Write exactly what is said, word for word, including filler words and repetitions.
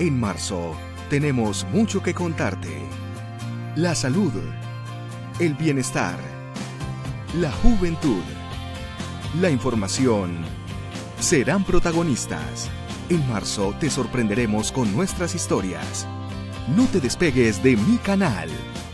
En marzo tenemos mucho que contarte. La salud, el bienestar, la juventud, la información serán protagonistas. En marzo te sorprenderemos con nuestras historias. No te despegues de mi canal.